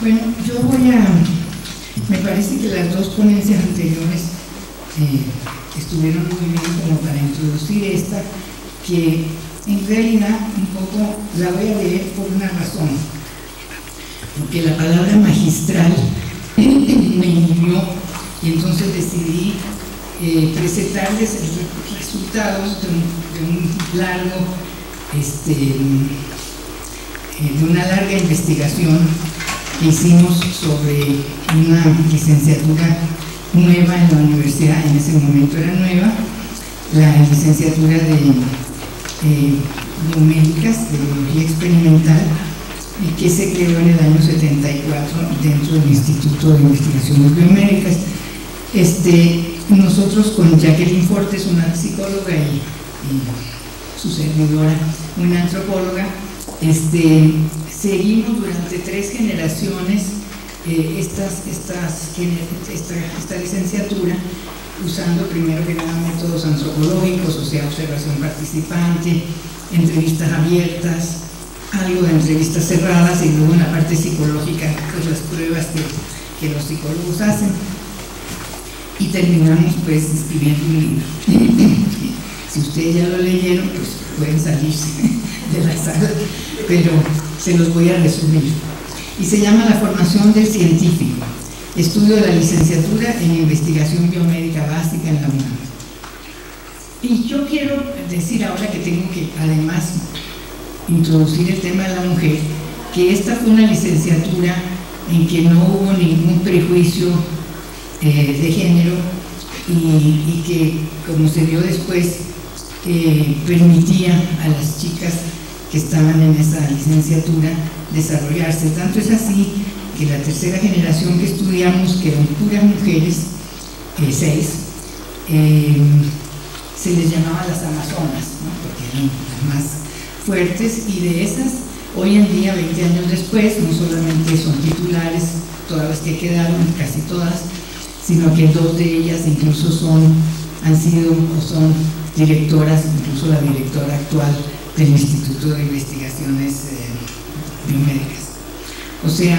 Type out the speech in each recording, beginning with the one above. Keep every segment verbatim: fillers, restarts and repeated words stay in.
Bueno, yo voy a, me parece que las dos ponencias anteriores eh, estuvieron muy bien como para introducir esta, que en realidad un poco la voy a leer por una razón, porque la palabra magistral me inhibió y entonces decidí eh, presentarles el resultados de un, de un largo, este, eh, de una larga investigación que hicimos sobre una licenciatura nueva en la universidad. En ese momento era nueva, la licenciatura de eh, biomédicas, de biología experimental, que se creó en el año setenta y cuatro dentro del Instituto de Investigaciones Biomédicas. Este, nosotros con Jacqueline Fortes, una psicóloga, y, y su servidora, una antropóloga, este, seguimos durante tres generaciones eh, estas, estas, esta, esta licenciatura, usando primero que nada métodos antropológicos, o sea, observación participante, entrevistas abiertas, algo de entrevistas cerradas, y luego en la parte psicológica, pues las pruebas que, que los psicólogos hacen, y terminamos pues escribiendo un libro. Si ustedes ya lo leyeron, pues pueden salirse de la sala, pero se los voy a resumir. Y se llama La formación del científico, estudio de la licenciatura en investigación biomédica básica en la UNAM. Y yo quiero decir ahora que tengo que además introducir el tema de la mujer, que esta fue una licenciatura en que no hubo ningún prejuicio eh, de género, y, y que, como se vio después, eh, permitía a las chicas que estaban en esa licenciatura desarrollarse. Tanto es así que la tercera generación que estudiamos, que eran puras mujeres, eh, seis, eh, se les llamaba las amazonas, ¿no? Porque eran las más fuertes, y de esas, hoy en día, veinte años después, no solamente son titulares todas las que quedaron, casi todas, sino que dos de ellas incluso son, han sido o son directoras, incluso la directora actual del Instituto de Investigaciones eh, Biomédicas. O sea,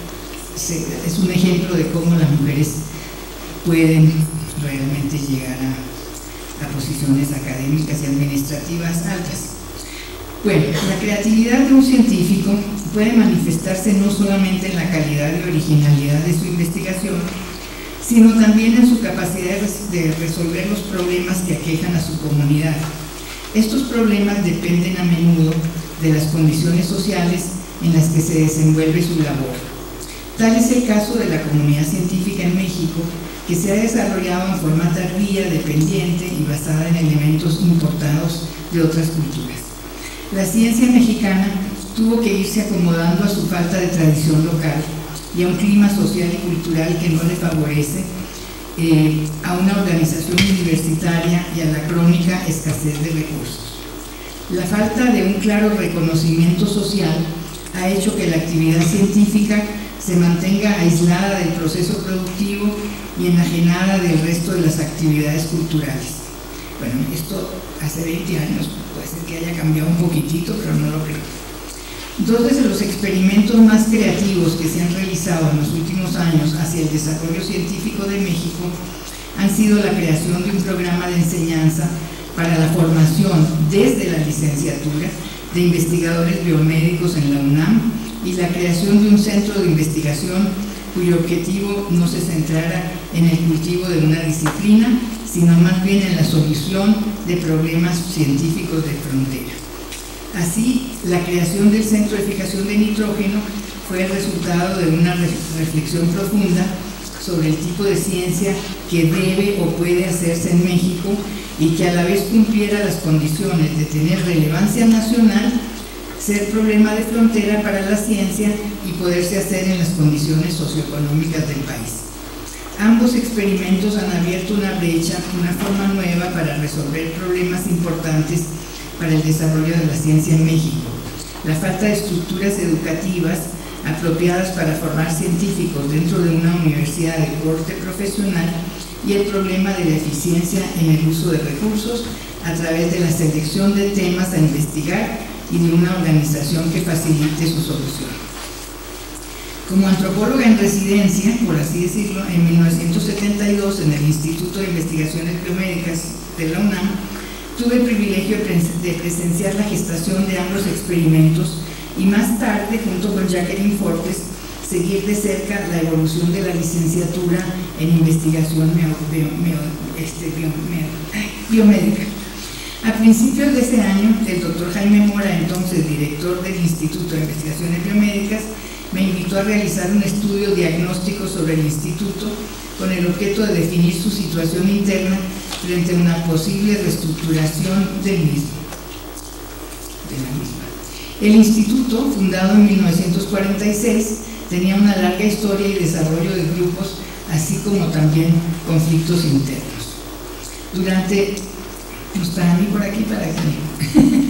se, es un ejemplo de cómo las mujeres pueden realmente llegar a, a posiciones académicas y administrativas altas. Bueno, la creatividad de un científico puede manifestarse no solamente en la calidad y originalidad de su investigación, sino también en su capacidad de resolver los problemas que aquejan a su comunidad. Estos problemas dependen a menudo de las condiciones sociales en las que se desenvuelve su labor. Tal es el caso de la comunidad científica en México, que se ha desarrollado en forma tardía, dependiente y basada en elementos importados de otras culturas. La ciencia mexicana tuvo que irse acomodando a su falta de tradición local y a un clima social y cultural que no le favorece, eh, a una organización universitaria y a la crónica escasez de recursos. La falta de un claro reconocimiento social ha hecho que la actividad científica se mantenga aislada del proceso productivo y enajenada del resto de las actividades culturales. Bueno, esto hace veinte años, puede ser que haya cambiado un poquitito, pero no lo creo. Dos de los experimentos más creativos que se han realizado en los últimos años hacia el desarrollo científico de México han sido la creación de un programa de enseñanza para la formación desde la licenciatura de investigadores biomédicos en la UNAM, y la creación de un centro de investigación cuyo objetivo no se centrara en el cultivo de una disciplina, sino más bien en la solución de problemas científicos de frontera. Así, la creación del Centro de Fijación de Nitrógeno fue el resultado de una reflexión profunda sobre el tipo de ciencia que debe o puede hacerse en México, y que a la vez cumpliera las condiciones de tener relevancia nacional, ser problema de frontera para la ciencia y poderse hacer en las condiciones socioeconómicas del país. Ambos experimentos han abierto una brecha, una forma nueva para resolver problemas importantes para el desarrollo de la ciencia en México: la falta de estructuras educativas apropiadas para formar científicos dentro de una universidad de corte profesional, y el problema de la eficiencia en el uso de recursos a través de la selección de temas a investigar y de una organización que facilite su solución. Como antropóloga en residencia, por así decirlo, en mil novecientos setenta y dos en el Instituto de Investigaciones Biomédicas de la UNAM, tuve el privilegio de presenciar la gestación de ambos experimentos y más tarde, junto con Jacqueline Fortes, seguir de cerca la evolución de la licenciatura en investigación bio, bio, bio, este, bio, biomédica. A principios de ese año, el doctor Jaime Mora, entonces director del Instituto de Investigaciones Biomédicas, me invitó a realizar un estudio diagnóstico sobre el instituto con el objeto de definir su situación interna frente a una posible reestructuración del mismo, de la misma. El instituto, fundado en mil novecientos cuarenta y seis, tenía una larga historia y desarrollo de grupos, así como también conflictos internos. Durante, pues para mí por aquí, para aquí.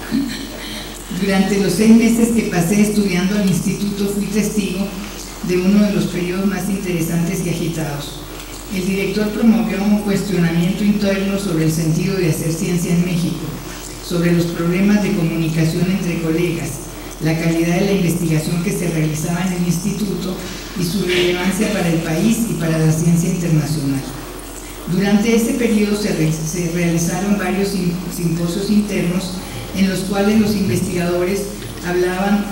Durante los seis meses que pasé estudiando al instituto, fui testigo de uno de los periodos más interesantes y agitados. El director promovió un cuestionamiento interno sobre el sentido de hacer ciencia en México, sobre los problemas de comunicación entre colegas, la calidad de la investigación que se realizaba en el instituto y su relevancia para el país y para la ciencia internacional. Durante ese periodo se, re se realizaron varios sim simposios internos en los cuales los investigadores hablaban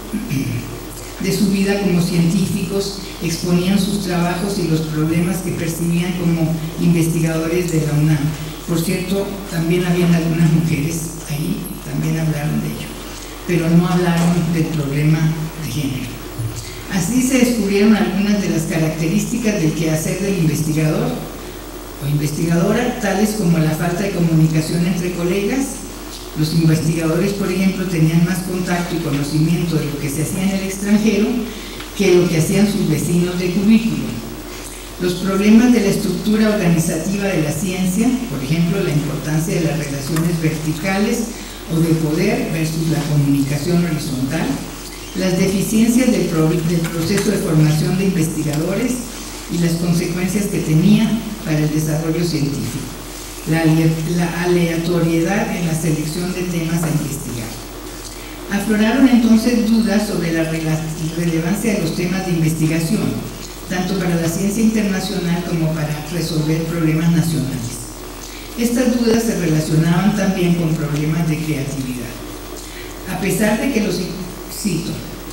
de su vida como científicos, exponían sus trabajos y los problemas que percibían como investigadores de la UNAM. Por cierto, también habían algunas mujeres ahí, también hablaron de ello, pero no hablaron del problema de género. Así se descubrieron algunas de las características del quehacer del investigador o investigadora, tales como la falta de comunicación entre colegas. Los investigadores, por ejemplo, tenían más contacto y conocimiento de lo que se hacía en el extranjero que lo que hacían sus vecinos de cubículo. Los problemas de la estructura organizativa de la ciencia, por ejemplo, la importancia de las relaciones verticales o de poder versus la comunicación horizontal, las deficiencias del, pro del proceso de formación de investigadores y las consecuencias que tenía para el desarrollo científico. La, la aleatoriedad en la selección de temas a investigar. Afloraron entonces dudas sobre la relevancia de los temas de investigación, tanto para la ciencia internacional como para resolver problemas nacionales. Estas dudas se relacionaban también con problemas de creatividad. A pesar de que los, cito,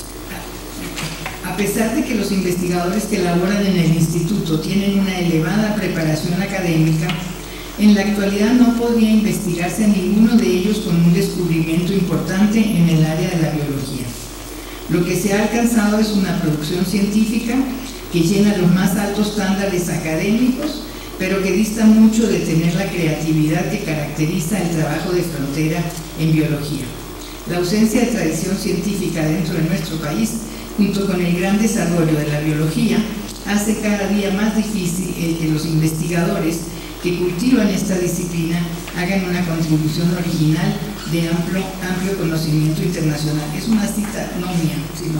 a pesar de que los investigadores que laboran en el instituto tienen una elevada preparación académica, en la actualidad no podía investigarse a ninguno de ellos con un descubrimiento importante en el área de la biología. Lo que se ha alcanzado es una producción científica que llena los más altos estándares académicos, pero que dista mucho de tener la creatividad que caracteriza el trabajo de frontera en biología. La ausencia de tradición científica dentro de nuestro país, junto con el gran desarrollo de la biología, hace cada día más difícil el que los investigadores que cultivan esta disciplina hagan una contribución original de amplio, amplio conocimiento internacional. Es una cita no mía, sino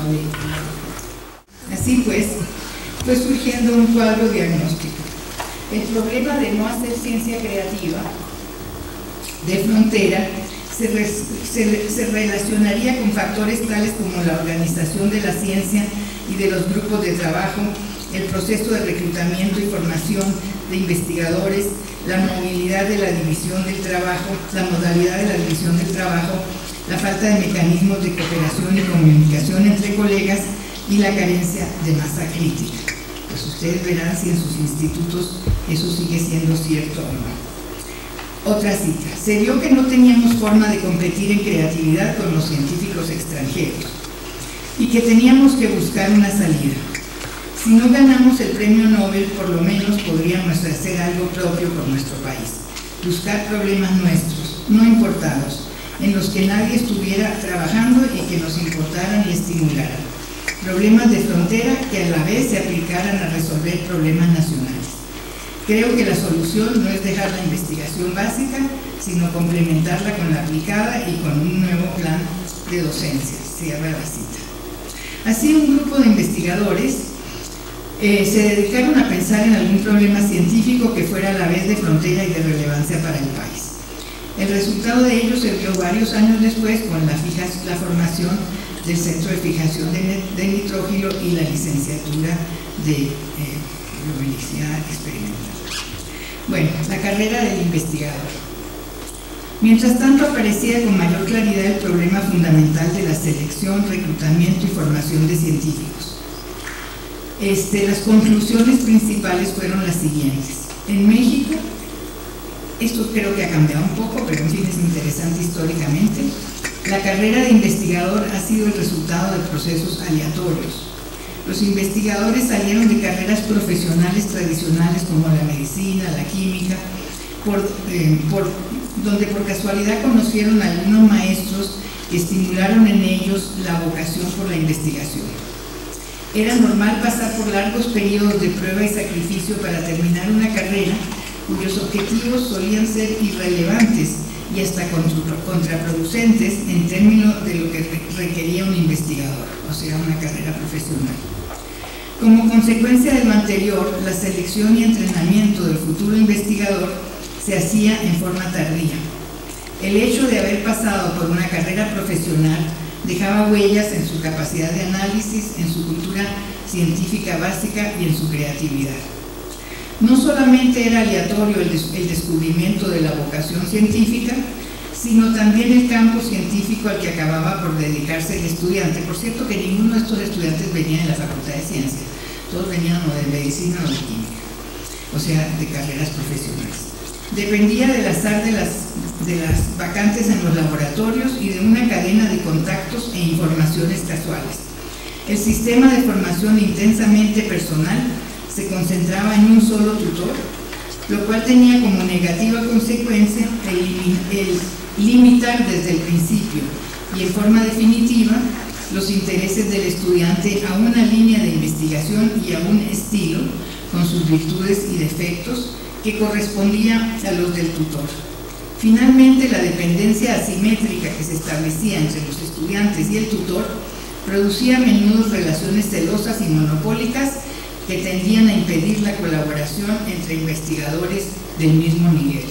de... Así pues, fue surgiendo un cuadro diagnóstico. El problema de no hacer ciencia creativa de frontera se, re, se, se relacionaría con factores tales como la organización de la ciencia y de los grupos de trabajo, el proceso de reclutamiento y formación de investigadores, la movilidad de la división del trabajo, la modalidad de la división del trabajo, la falta de mecanismos de cooperación y comunicación entre colegas y la carencia de masa crítica. Pues ustedes verán si en sus institutos eso sigue siendo cierto o no. Otra cita. Se vio que no teníamos forma de competir en creatividad con los científicos extranjeros y que teníamos que buscar una salida. Si no ganamos el premio Nobel, por lo menos podríamos hacer algo propio por nuestro país. Buscar problemas nuestros, no importados, en los que nadie estuviera trabajando y que nos importaran y estimularan. Problemas de frontera que a la vez se aplicaran a resolver problemas nacionales. Creo que la solución no es dejar la investigación básica, sino complementarla con la aplicada y con un nuevo plan de docencia. Cierra la cita. Así, un grupo de investigadores eh, se dedicaron a pensar en algún problema científico que fuera a la vez de frontera y de relevancia para el país. El resultado de ello se vio varios años después con la, fija, la formación del Centro de Fijación de, de Nitrógeno y la licenciatura de eh, biomedicidad experimental. Bueno, la carrera del investigador. Mientras tanto, aparecía con mayor claridad el problema fundamental de la selección, reclutamiento y formación de científicos. Este, las conclusiones principales fueron las siguientes. En México, esto creo que ha cambiado un poco, pero en fin es interesante históricamente, la carrera de investigador ha sido el resultado de procesos aleatorios. Los investigadores salieron de carreras profesionales tradicionales como la medicina, la química, por, eh, por, donde por casualidad conocieron a algunos maestros que estimularon en ellos la vocación por la investigación. Era normal pasar por largos periodos de prueba y sacrificio para terminar una carrera cuyos objetivos solían ser irrelevantes y hasta contraproducentes en términos de lo que requería un investigador, o sea, una carrera profesional. Como consecuencia de lo anterior, la selección y entrenamiento del futuro investigador se hacía en forma tardía. El hecho de haber pasado por una carrera profesional dejaba huellas en su capacidad de análisis, en su cultura científica básica y en su creatividad. No solamente era aleatorio el, des el descubrimiento de la vocación científica, sino también el campo científico al que acababa por dedicarse el estudiante. Por cierto que ninguno de estos estudiantes venía de la Facultad de Ciencias, todos venían o de medicina o de química, o sea, de carreras profesionales. Dependía del azar de las, de las vacantes en los laboratorios y de una cadena de contactos e informaciones casuales. El sistema de formación intensamente personal se concentraba en un solo tutor, lo cual tenía como negativa consecuencia el, el limitar desde el principio y en forma definitiva los intereses del estudiante a una línea de investigación y a un estilo con sus virtudes y defectos que correspondía a los del tutor. Finalmente, la dependencia asimétrica que se establecía entre los estudiantes y el tutor producía a menudo relaciones celosas y monopólicas que tendían a impedir la colaboración entre investigadores del mismo nivel.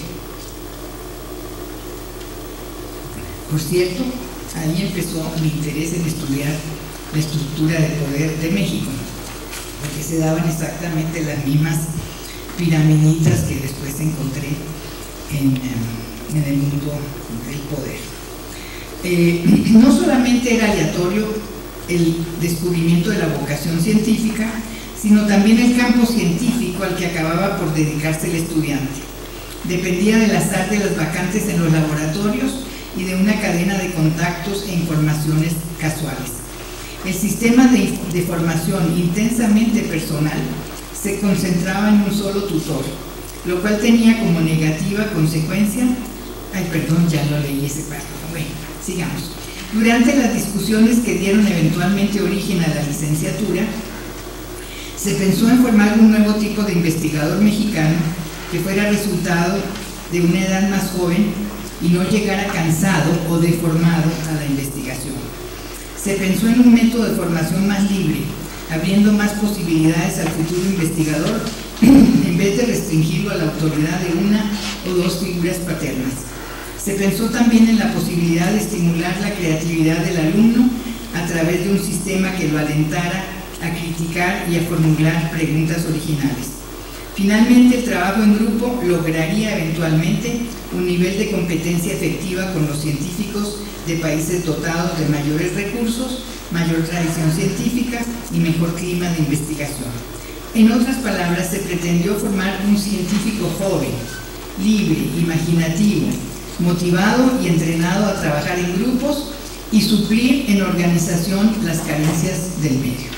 Por cierto, ahí empezó mi interés en estudiar la estructura de poder de México, porque se daban exactamente las mismas piramiditas que después encontré en, en el mundo del poder. Eh, no solamente era aleatorio el descubrimiento de la vocación científica, sino también el campo científico al que acababa por dedicarse el estudiante. Dependía del azar de las vacantes en los laboratorios y de una cadena de contactos e informaciones casuales. El sistema de, de formación intensamente personal se concentraba en un solo tutor, lo cual tenía como negativa consecuencia, ay perdón, ya lo leí ese párrafo, bueno, sigamos. Durante las discusiones que dieron eventualmente origen a la licenciatura, se pensó en formar un nuevo tipo de investigador mexicano que fuera resultado de una edad más joven y no llegara cansado o deformado a la investigación. Se pensó en un método de formación más libre, abriendo más posibilidades al futuro investigador en vez de restringirlo a la autoridad de una o dos figuras paternas. Se pensó también en la posibilidad de estimular la creatividad del alumno a través de un sistema que lo alentara a criticar y a formular preguntas originales. Finalmente, el trabajo en grupo lograría eventualmente un nivel de competencia efectiva con los científicos de países dotados de mayores recursos, mayor tradición científica y mejor clima de investigación. En otras palabras, se pretendió formar un científico joven, libre, imaginativo, motivado y entrenado a trabajar en grupos y suplir en organización las carencias del medio.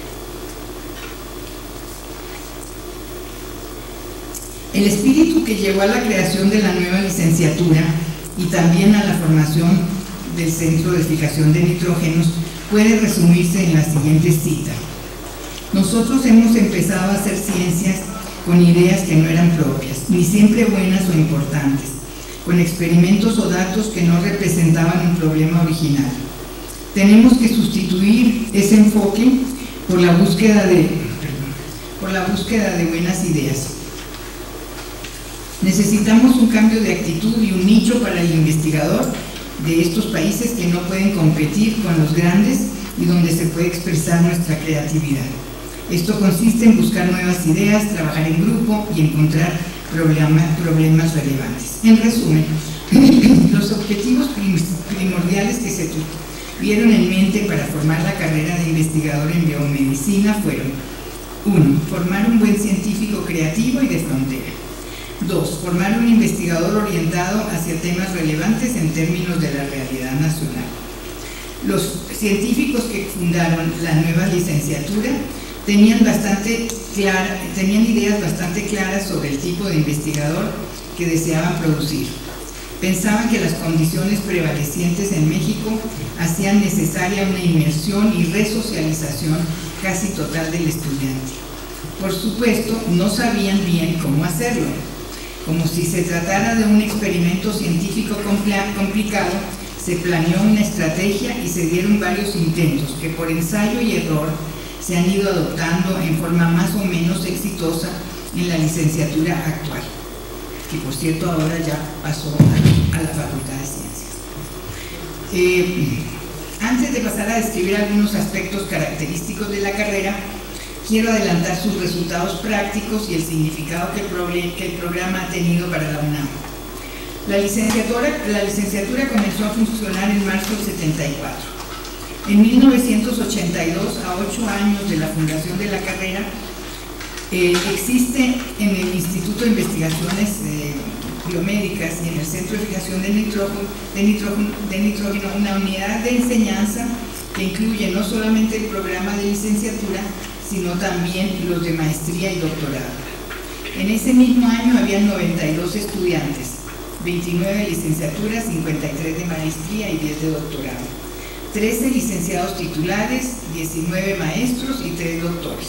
El espíritu que llevó a la creación de la nueva licenciatura y también a la formación del Centro de Fijación de Nitrógenos puede resumirse en la siguiente cita. Nosotros hemos empezado a hacer ciencias con ideas que no eran propias, ni siempre buenas o importantes, con experimentos o datos que no representaban un problema original. Tenemos que sustituir ese enfoque por la búsqueda de, perdón, por la búsqueda de buenas ideas. Necesitamos un cambio de actitud y un nicho para el investigador de estos países que no pueden competir con los grandes y donde se puede expresar nuestra creatividad. Esto consiste en buscar nuevas ideas, trabajar en grupo y encontrar problema, problemas relevantes. En resumen, los objetivos primordiales que se tuvieron en mente para formar la carrera de investigador en biomedicina fueron: uno. Formar un buen científico creativo y de frontera. dos. Formar un investigador orientado hacia temas relevantes en términos de la realidad nacional. Los científicos que fundaron la nueva licenciatura tenían, bastante clara, tenían ideas bastante claras sobre el tipo de investigador que deseaban producir. Pensaban que las condiciones prevalecientes en México hacían necesaria una inmersión y resocialización casi total del estudiante. Por supuesto, no sabían bien cómo hacerlo. Como si se tratara de un experimento científico complicado, se planeó una estrategia y se dieron varios intentos que por ensayo y error se han ido adoptando en forma más o menos exitosa en la licenciatura actual, que por cierto ahora ya pasó a, a la Facultad de Ciencias. Eh, antes de pasar a describir algunos aspectos característicos de la carrera, quiero adelantar sus resultados prácticos y el significado que el, que el programa ha tenido para la UNAM. La licenciatura, la licenciatura comenzó a funcionar en marzo del setenta y cuatro. En mil novecientos ochenta y dos, a ocho años de la fundación de la carrera, eh, existe en el Instituto de Investigaciones eh, Biomédicas y en el Centro de Fijación de Nitrógeno, de, nitrógeno, de nitrógeno una unidad de enseñanza que incluye no solamente el programa de licenciatura, sino también los de maestría y doctorado. En ese mismo año había noventa y dos estudiantes, veintinueve de licenciatura, cincuenta y tres de maestría y diez de doctorado, trece licenciados titulares, diecinueve maestros y tres doctores.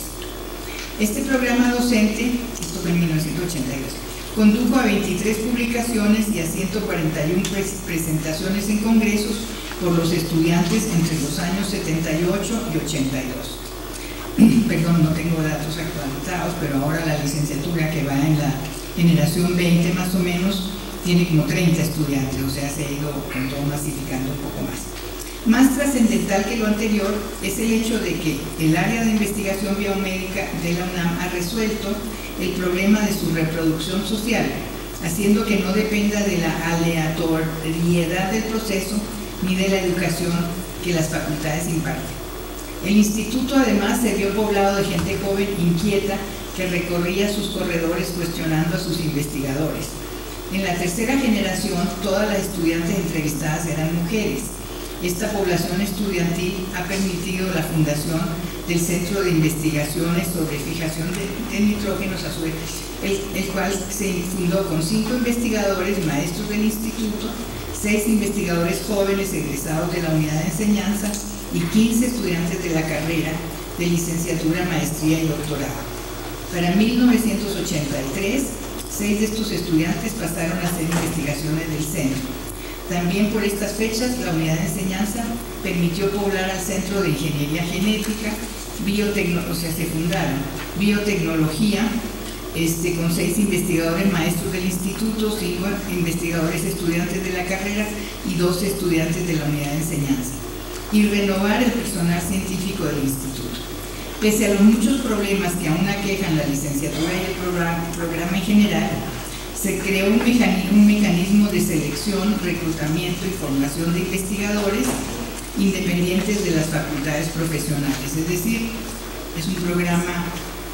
Este programa docente, esto fue en mil novecientos ochenta y dos, condujo a veintitrés publicaciones y a ciento cuarenta y una presentaciones en congresos por los estudiantes entre los años setenta y ocho y ochenta y dos. Perdón, no tengo datos actualizados, pero ahora la licenciatura, que va en la generación veinte más o menos, tiene como treinta estudiantes, o sea, se ha ido con todo masificando un poco más. Más trascendental que lo anterior es el hecho de que el área de investigación biomédica de la UNAM ha resuelto el problema de su reproducción social, haciendo que no dependa de la aleatoriedad del proceso ni de la educación que las facultades imparten. El instituto además se vio poblado de gente joven inquieta que recorría sus corredores cuestionando a sus investigadores. En la tercera generación, todas las estudiantes entrevistadas eran mujeres. Esta población estudiantil ha permitido la fundación del Centro de Investigaciones sobre Fijación de, de Nitrógenos, a su vez, el, el cual se fundó con cinco investigadores, maestros del instituto, seis investigadores jóvenes egresados de la unidad de enseñanza y quince estudiantes de la carrera de licenciatura, maestría y doctorado. Para mil novecientos ochenta y tres, seis de estos estudiantes pasaron a hacer investigaciones del centro. También por estas fechas, la unidad de enseñanza permitió poblar al Centro de Ingeniería Genética, biotecnología, o sea, se fundaron, biotecnología, este, con seis investigadores maestros del instituto, cinco investigadores estudiantes de la carrera y doce estudiantes de la unidad de enseñanza, y renovar el personal científico del instituto. Pese a los muchos problemas que aún aquejan la licenciatura y el programa, programa en general, se creó un mecanismo, un mecanismo de selección, reclutamiento y formación de investigadores independientes de las facultades profesionales, es decir, es un programa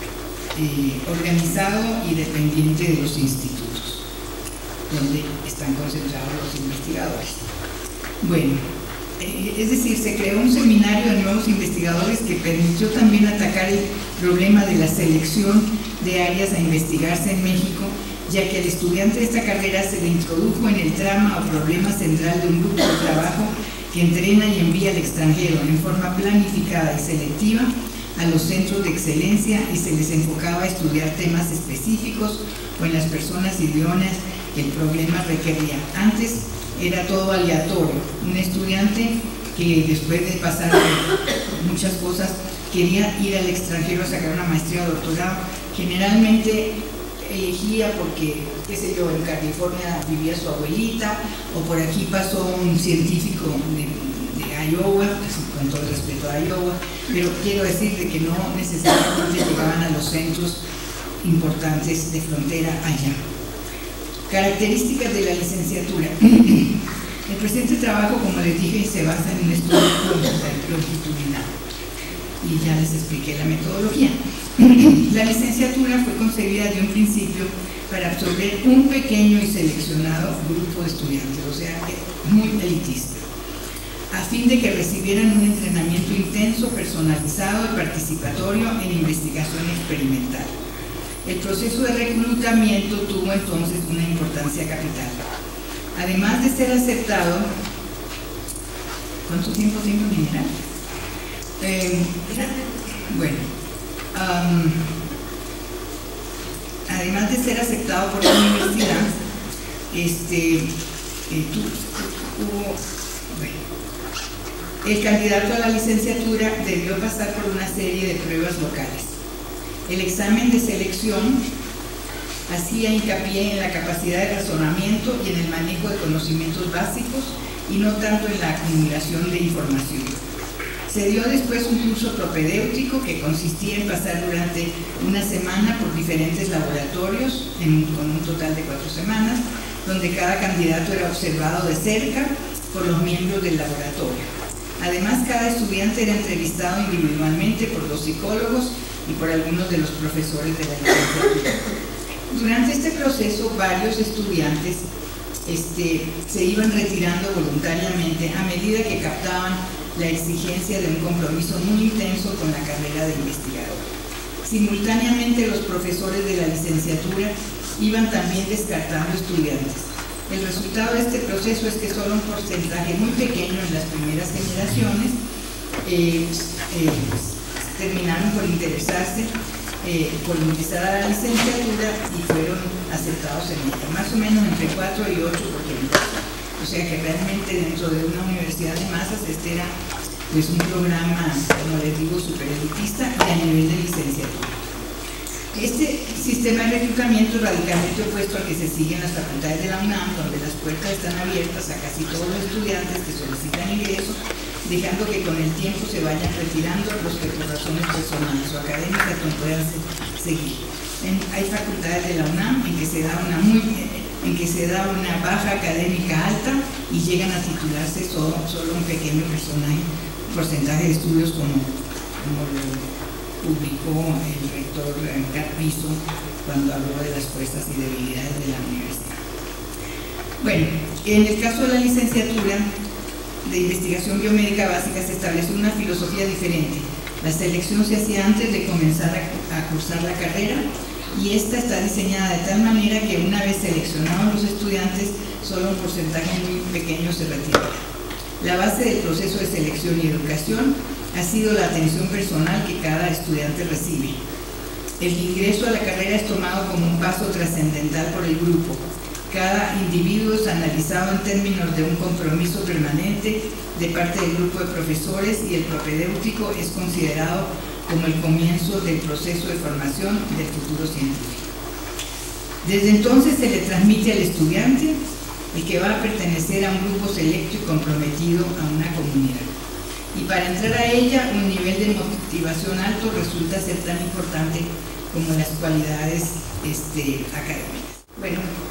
eh, organizado y dependiente de los institutos, donde están concentrados los investigadores. Bueno, eh, es decir, se creó un seminario de nuevos investigadores que permitió también atacar el problema de la selección de áreas a investigarse en México, ya que al estudiante de esta carrera se le introdujo en el trama o problema central de un grupo de trabajo que entrena y envía al extranjero en forma planificada y selectiva a los centros de excelencia y se les enfocaba a estudiar temas específicos o en las personas idóneas que el problema requería. Antes era todo aleatorio. Un estudiante que después de pasar muchas cosas quería ir al extranjero a sacar una maestría o doctorado, generalmente elegía porque qué sé yo, en California vivía su abuelita, o por aquí pasó un científico de, de Iowa, con todo el respeto a Iowa, pero quiero decir de que no necesariamente llegaban a los centros importantes de frontera allá. Características de la licenciatura. El presente trabajo, como les dije, se basa en un estudio longitudinal y ya les expliqué la metodología. La licenciatura fue concebida de un principio para absorber un pequeño y seleccionado grupo de estudiantes, o sea, muy elitista, a fin de que recibieran un entrenamiento intenso, personalizado y participatorio en investigación experimental. El proceso de reclutamiento tuvo entonces una importancia capital. Además de ser aceptado, ¿cuánto tiempo tengo en general? Eh, bueno, um, además de ser aceptado por la universidad, este, eh, tu, hubo, bueno, el candidato a la licenciatura debió pasar por una serie de pruebas vocales. El examen de selección hacía hincapié en la capacidad de razonamiento y en el manejo de conocimientos básicos y no tanto en la acumulación de información. Se dio después un curso propedéutico que consistía en pasar durante una semana por diferentes laboratorios, en, con un total de cuatro semanas, donde cada candidato era observado de cerca por los miembros del laboratorio. Además, cada estudiante era entrevistado individualmente por los psicólogos y por algunos de los profesores de la licenciatura. Durante este proceso, varios estudiantes este, se iban retirando voluntariamente a medida que captaban la exigencia de un compromiso muy intenso con la carrera de investigador. Simultáneamente, los profesores de la licenciatura iban también descartando estudiantes. El resultado de este proceso es que solo un porcentaje muy pequeño en las primeras generaciones eh, eh, terminaron por interesarse eh, por ingresar a la licenciatura y fueron aceptados en ella, más o menos entre cuatro y ocho por ciento. O sea que realmente dentro de una universidad de masas este era pues un programa, como les digo, super elitista y a nivel de licenciatura. Este sistema de reclutamiento es radicalmente opuesto al que se sigue en las facultades de la UNAM, donde las puertas están abiertas a casi todos los estudiantes que solicitan ingreso, dejando que con el tiempo se vayan retirando los que por razones personales o académicas no puedan seguir. En, hay facultades de la UNAM en que se da una muy en que se da una baja académica alta y llegan a titularse solo, solo un pequeño personaje, porcentaje de estudios como, como lo publicó el rector Carpizo cuando habló de las fuerzas y debilidades de la universidad. Bueno, en el caso de la licenciatura de investigación biomédica básica se estableció una filosofía diferente. La selección se hacía antes de comenzar a, a cursar la carrera y esta está diseñada de tal manera que una vez seleccionados los estudiantes, solo un porcentaje muy pequeño se retira. La base del proceso de selección y educación ha sido la atención personal que cada estudiante recibe. El ingreso a la carrera es tomado como un paso trascendental por el grupo. Cada individuo es analizado en términos de un compromiso permanente de parte del grupo de profesores y el propedéutico es considerado como el comienzo del proceso de formación del futuro científico. Desde entonces se le transmite al estudiante el que va a pertenecer a un grupo selecto y comprometido a una comunidad. Y para entrar a ella, un nivel de motivación alto resulta ser tan importante como las cualidades este, académicas. Bueno,